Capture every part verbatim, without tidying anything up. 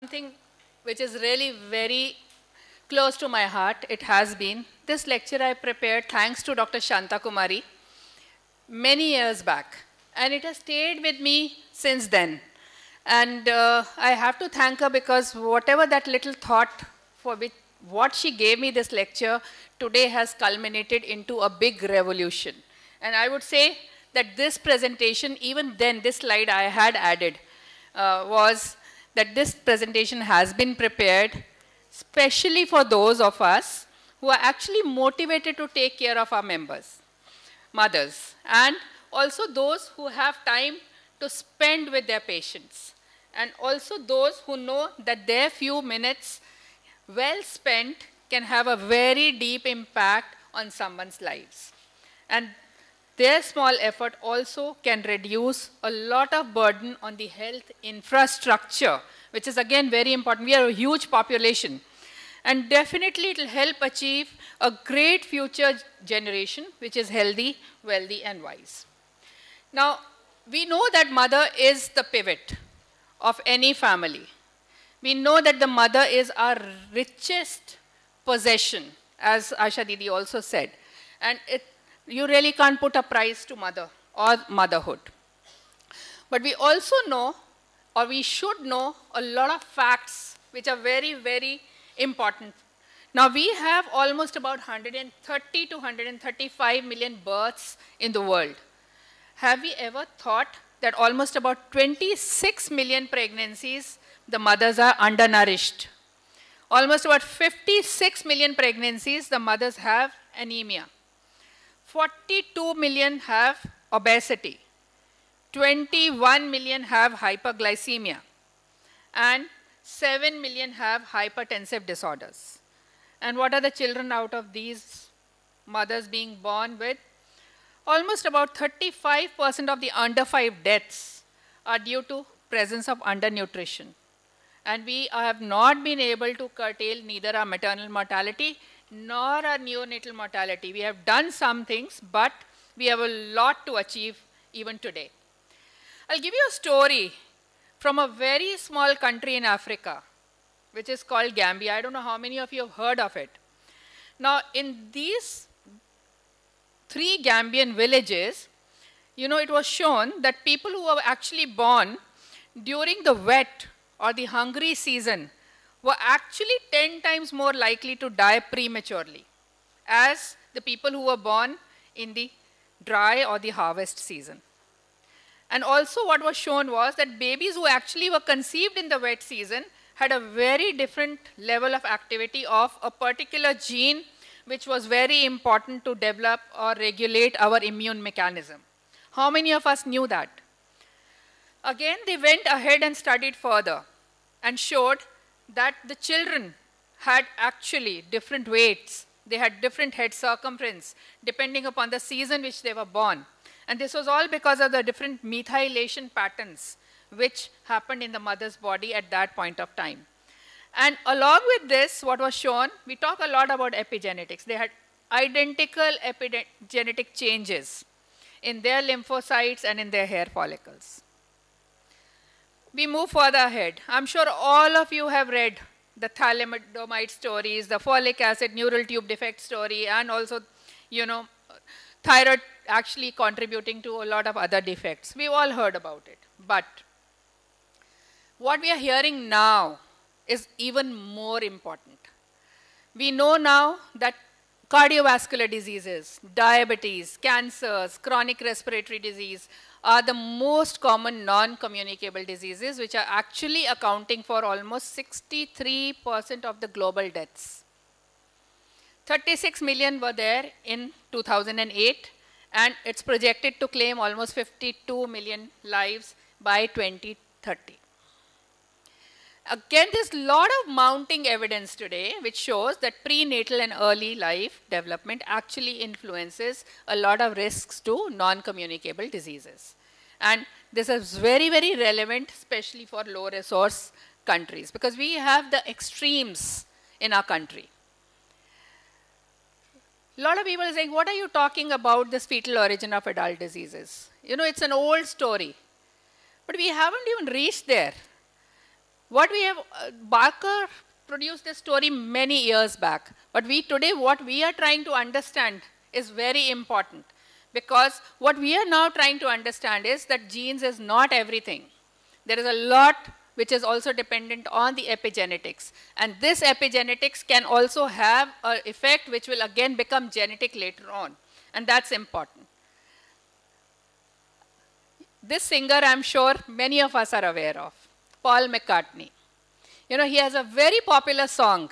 Something which is really very close to my heart, it has been. This lecture I prepared thanks to Doctor Shanta Kumari many years back. And it has stayed with me since then. And uh, I have to thank her because whatever that little thought for which what she gave me this lecture today has culminated into a big revolution. And I would say that this presentation, even then, this slide I had added, uh, was that this presentation has been prepared especially for those of us who are actually motivated to take care of our members, mothers, and also those who have time to spend with their patients, and also those who know that their few minutes well spent can have a very deep impact on someone's lives. And their small effort also can reduce a lot of burden on the health infrastructure, which is again very important. We are a huge population. And definitely it will help achieve a great future generation, which is healthy, wealthy, and wise. Now, we know that mother is the pivot of any family. We know that the mother is our richest possession, as Asha Didi also said. And it, you really can't put a price to mother or motherhood. But we also know, or we should know, a lot of facts which are very, very important. Now, we have almost about one hundred thirty to one hundred thirty-five million births in the world. Have we ever thought that almost about twenty-six million pregnancies, the mothers are undernourished? Almost about fifty-six million pregnancies, the mothers have anemia. forty-two million have obesity. twenty-one million have hyperglycemia. And seven million have hypertensive disorders. And what are the children out of these mothers being born with? Almost about thirty-five percent of the under five deaths are due to presence of undernutrition. And we have not been able to curtail neither our maternal mortality nor our neonatal mortality. We have done some things, but we have a lot to achieve even today. I'll give you a story from a very small country in Africa, which is called Gambia. I don't know how many of you have heard of it. Now, in these three Gambian villages, you know, it was shown that people who were actually born during the wet or the hungry season were actually ten times more likely to die prematurely as the people who were born in the dry or the harvest season. And also what was shown was that babies who actually were conceived in the wet season had a very different level of activity of a particular gene which was very important to develop or regulate our immune mechanism. How many of us knew that? Again, they went ahead and studied further and showed that the children had actually different weights. They had different head circumference depending upon the season which they were born. And this was all because of the different methylation patterns which happened in the mother's body at that point of time. And along with this, what was shown, we talk a lot about epigenetics. They had identical epigenetic changes in their lymphocytes and in their hair follicles. We move further ahead. I'm sure all of you have read the thalidomide stories, the folic acid neural tube defect story, and also, you know, thyroid actually contributing to a lot of other defects. We've all heard about it. But what we are hearing now is even more important. We know now that cardiovascular diseases, diabetes, cancers, chronic respiratory disease are the most common non-communicable diseases which are actually accounting for almost sixty-three percent of the global deaths. thirty-six million were there in two thousand eight, and it's projected to claim almost fifty-two million lives by twenty thirty. Again, there's a lot of mounting evidence today which shows that prenatal and early life development actually influences a lot of risks to non-communicable diseases. And this is very, very relevant, especially for low resource countries, because we have the extremes in our country. A lot of people are saying, what are you talking about, this fetal origin of adult diseases? You know, it's an old story. But we haven't even reached there. What we have, uh, Barker produced this story many years back. But we today, what we are trying to understand is very important. Because what we are now trying to understand is that genes is not everything. There is a lot which is also dependent on the epigenetics. And this epigenetics can also have an effect which will again become genetic later on. And that's important. This singer, I'm sure many of us are aware of, Paul McCartney. You know, he has a very popular song,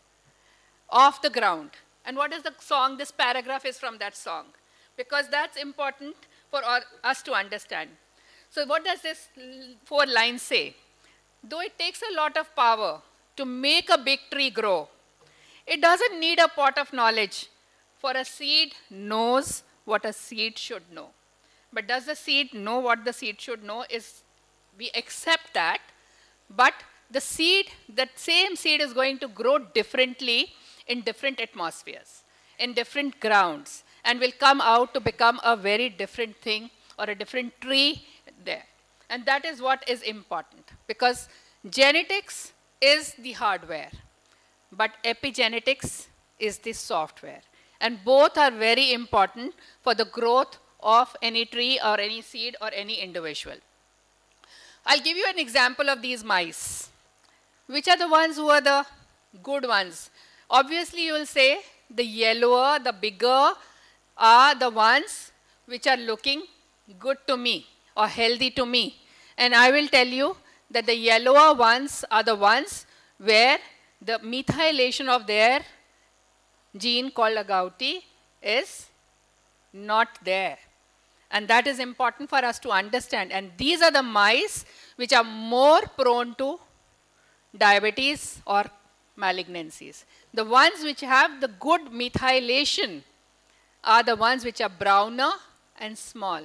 Off the Ground. And what is the song? This paragraph is from that song, because that's important for us to understand. So what does this four lines say? Though it takes a lot of power to make a big tree grow, it doesn't need a pot of knowledge, for a seed knows what a seed should know. But does the seed know what the seed should know? Is we accept that, but the seed, that same seed is going to grow differently in different atmospheres, in different grounds, and will come out to become a very different thing or a different tree there. And that is what is important, because genetics is the hardware, but epigenetics is the software. And both are very important for the growth of any tree or any seed or any individual. I'll give you an example of these mice. Which are the ones who are the good ones? Obviously, you will say the yellower, the bigger are the ones which are looking good to me or healthy to me. And I will tell you that the yellower ones are the ones where the methylation of their gene called agouti is not there. And that is important for us to understand. And these are the mice which are more prone to diabetes or malignancies. The ones which have the good methylation are the ones which are browner and small.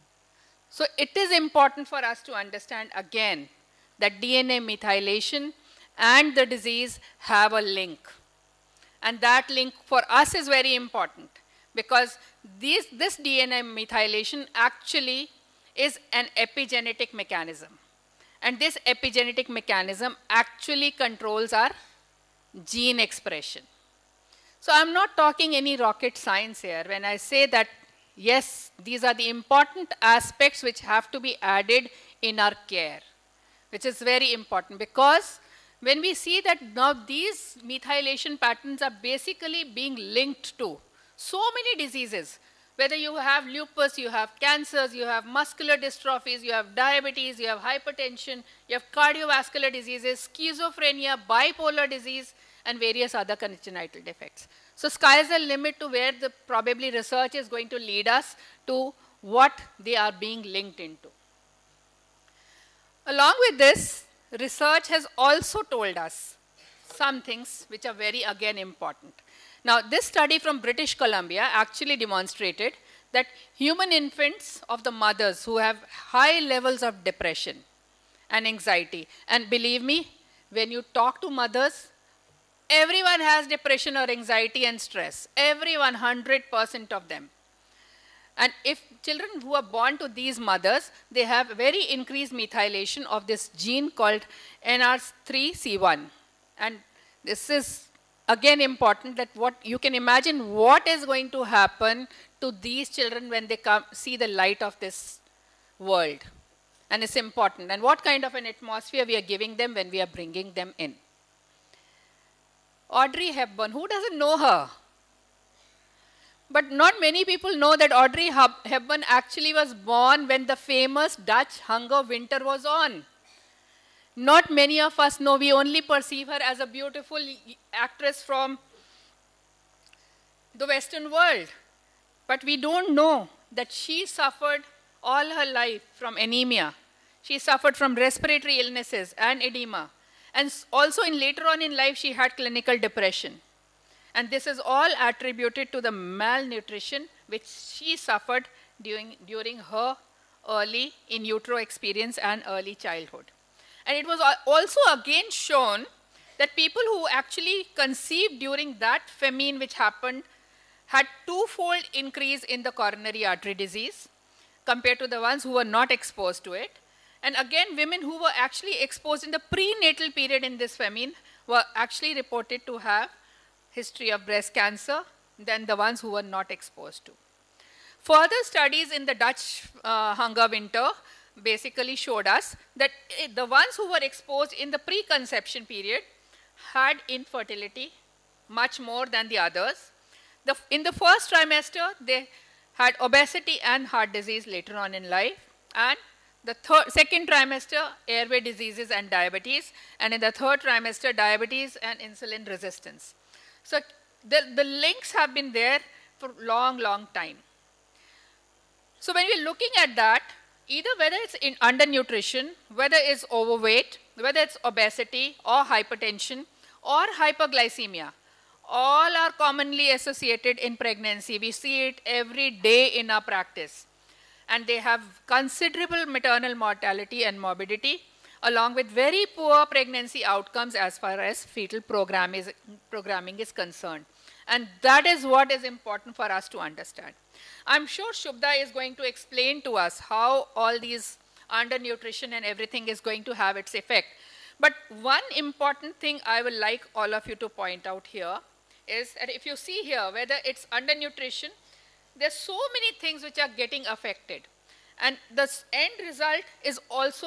So it is important for us to understand again that D N A methylation and the disease have a link. And that link for us is very important, because these, this D N A methylation actually is an epigenetic mechanism. And this epigenetic mechanism actually controls our gene expression. So I'm not talking any rocket science here when I say that, yes, these are the important aspects which have to be added in our care, which is very important, because when we see that now these methylation patterns are basically being linked to so many diseases, whether you have lupus, you have cancers, you have muscular dystrophies, you have diabetes, you have hypertension, you have cardiovascular diseases, schizophrenia, bipolar disease, and various other congenital defects. So sky is the limit to where the probably research is going to lead us to what they are being linked into. Along with this, research has also told us some things which are very, again, important. Now, this study from British Columbia actually demonstrated that human infants of the mothers who have high levels of depression and anxiety, and believe me, when you talk to mothers, everyone has depression or anxiety and stress. Everyone, one hundred percent of them. And if children who are born to these mothers, they have very increased methylation of this gene called N R three C one. And this is again important, that what you can imagine what is going to happen to these children when they come see the light of this world. And it's important. And what kind of an atmosphere we are giving them when we are bringing them in. Audrey Hepburn, who doesn't know her? But not many people know that Audrey Hepburn actually was born when the famous Dutch hunger winter was on. Not many of us know. We only perceive her as a beautiful actress from the Western world. But we don't know that she suffered all her life from anemia. She suffered from respiratory illnesses and edema. And also in later on in life, she had clinical depression. And this is all attributed to the malnutrition which she suffered during, during her early in utero experience and early childhood. And it was also again shown that people who actually conceived during that famine which happened had twofold increase in the coronary artery disease compared to the ones who were not exposed to it. And again, women who were actually exposed in the prenatal period in this famine were actually reported to have history of breast cancer than the ones who were not exposed to. Further studies in the Dutch uh, hunger winter basically showed us that the ones who were exposed in the preconception period had infertility much more than the others. The, in the first trimester, they had obesity and heart disease later on in life, and the third, second trimester, airway diseases and diabetes, and in the third trimester, diabetes and insulin resistance. So the, the links have been there for long, long time. So when we're looking at that, either whether it's in undernutrition, whether it's overweight, whether it's obesity or hypertension or hyperglycemia, all are commonly associated in pregnancy. We see it every day in our practice. And they have considerable maternal mortality and morbidity, along with very poor pregnancy outcomes as far as fetal program is, programming is concerned. And that is what is important for us to understand. I'm sure Shubhda is going to explain to us how all these undernutrition and everything is going to have its effect. But one important thing I would like all of you to point out here is that if you see here, whether it's undernutrition, there's so many things which are getting affected. And the end result is also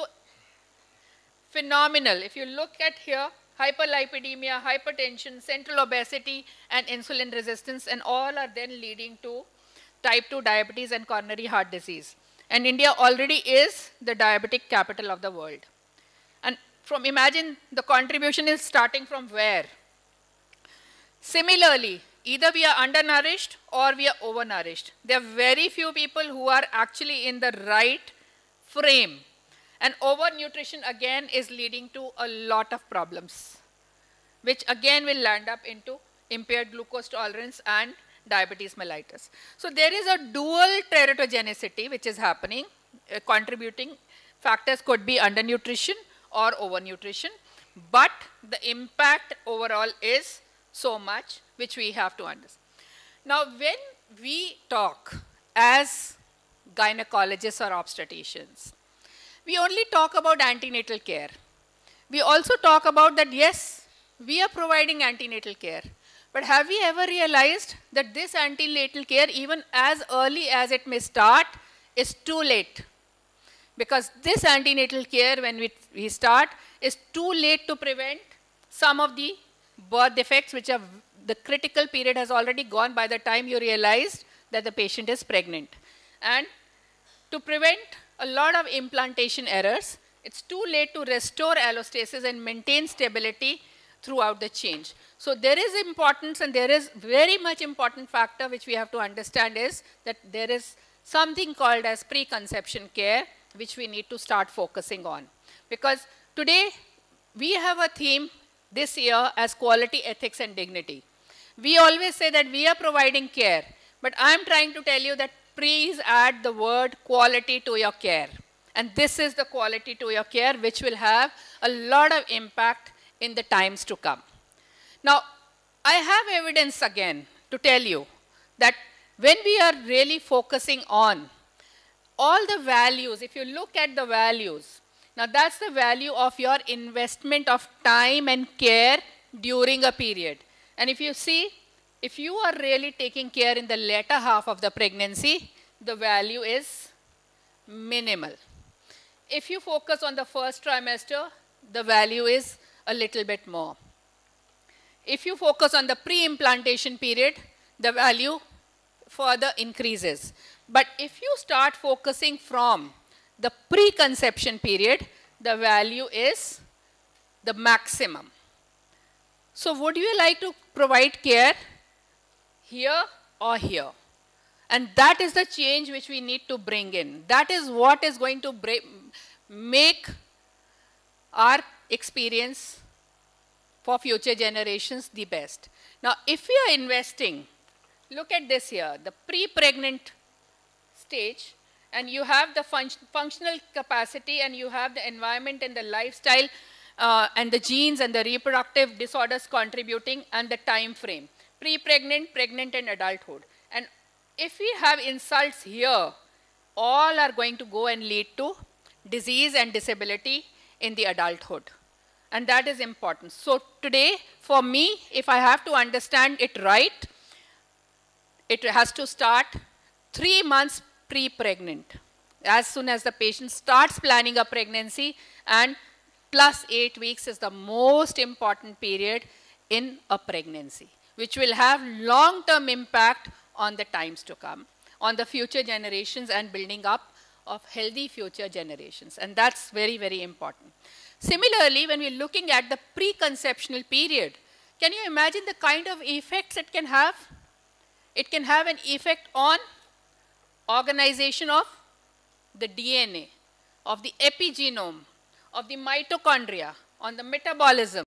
phenomenal. If you look at here, hyperlipidemia, hypertension, central obesity, and insulin resistance, and all are then leading to type two diabetes and coronary heart disease. And India already is the diabetic capital of the world. And from imagine the contribution is starting from where? Similarly, either we are undernourished or we are overnourished. There are very few people who are actually in the right frame. And overnutrition again is leading to a lot of problems, which again will land up into impaired glucose tolerance and diabetes mellitus. So there is a dual teratogenicity which is happening. Uh, contributing factors could be undernutrition or overnutrition, but the impact overall is so much which we have to understand. Now when we talk as gynecologists or obstetricians, we only talk about antenatal care. We also talk about that, yes, we are providing antenatal care. But have we ever realized that this antenatal care, even as early as it may start, is too late? Because this antenatal care, when we, we start, is too late to prevent some of the birth defects, which are, the critical period has already gone by the time you realized that the patient is pregnant. And to prevent a lot of implantation errors, it's too late to restore allostasis and maintain stability throughout the change. So there is importance, and there is very much important factor which we have to understand is that there is something called as preconception care which we need to start focusing on. Because today we have a theme this year as quality, ethics and dignity. We always say that we are providing care, but I'm trying to tell you that please add the word quality to your care. And this is the quality to your care which will have a lot of impact in the times to come. Now, I have evidence again to tell you that when we are really focusing on all the values, if you look at the values, now that's the value of your investment of time and care during a period. And if you see, if you are really taking care in the latter half of the pregnancy, the value is minimal. If you focus on the first trimester, the value is a little bit more. If you focus on the pre-implantation period, the value further increases. But if you start focusing from the preconception period, the value is the maximum. So would you like to provide care here or here? And that is the change which we need to bring in. That is what is going to make our experience for future generations the best. Now, if we are investing, look at this here, the pre-pregnant stage, and you have the fun functional capacity, and you have the environment and the lifestyle, uh, and the genes and the reproductive disorders contributing, and the time frame. Pre-pregnant, pregnant, and adulthood. And if we have insults here, all are going to go and lead to disease and disability in the adulthood. And that is important. So today, for me, if I have to understand it right, it has to start three months pre-pregnant. As soon as the patient starts planning a pregnancy, and plus eight weeks is the most important period in a pregnancy, which will have long-term impact on the times to come, on the future generations and building up of healthy future generations. And that's very, very important. Similarly, when we're looking at the preconceptional period, can you imagine the kind of effects it can have? It can have an effect on organization of the D N A, of the epigenome, of the mitochondria, on the metabolism,